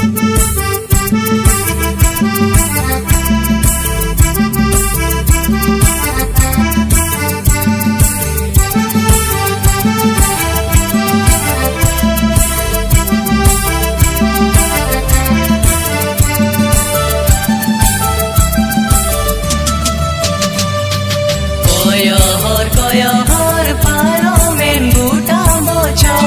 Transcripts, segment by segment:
Koyor paro men buta bocho.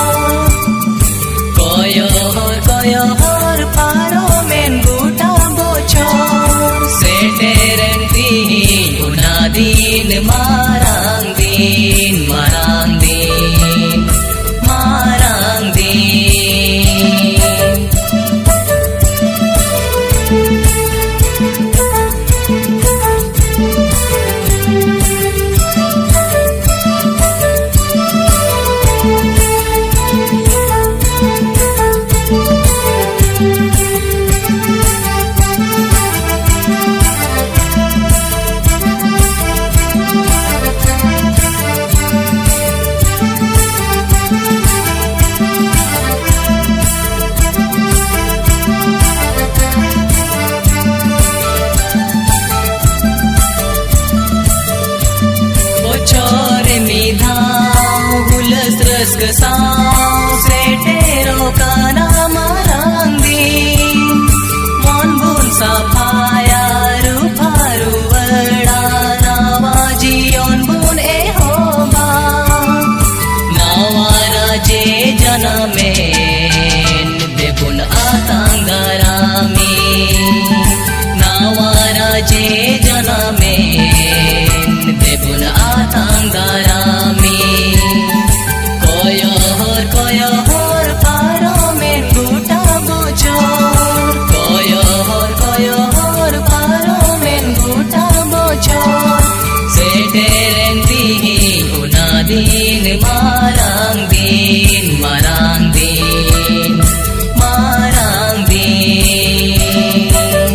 Koyor paro men buta bocho. Seteren din unadin marang din marang din marang din. Kesau setero kana marang din mon bun sapaya ruparu wada nawaji on bun e hoba nawara je janamen debun atangarami nawara je janamen debun atangarami. Koyor paro men buta bochor. Koyor paro men buta bochor. Seteren din unadin marang din marang din marang din.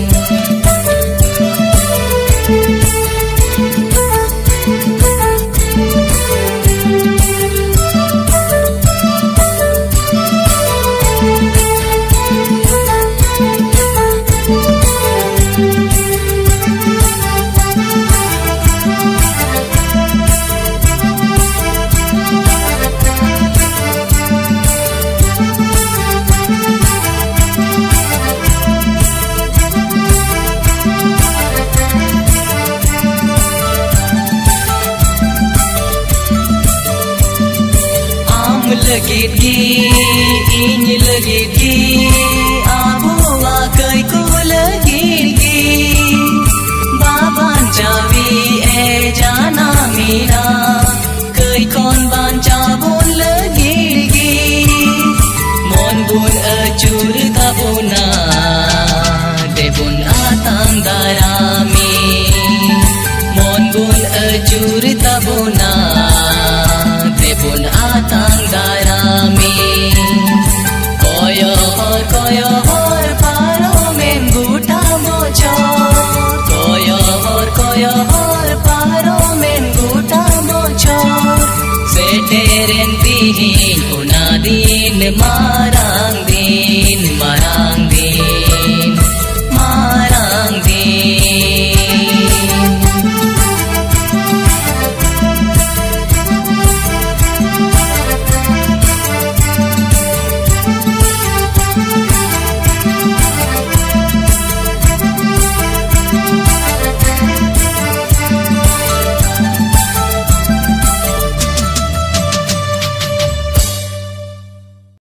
Legit gi, ini legit gi, abu wakai ku legit gi, baban jawi jana mina, kai kon ban jabun legit gi, mon bun acur tabuna, debun atang darami, mon bun acur tabuna. Debun atang darami. Koyor paro men buta bochor. Koyor paro men buta bochor. Seteren din unadin ma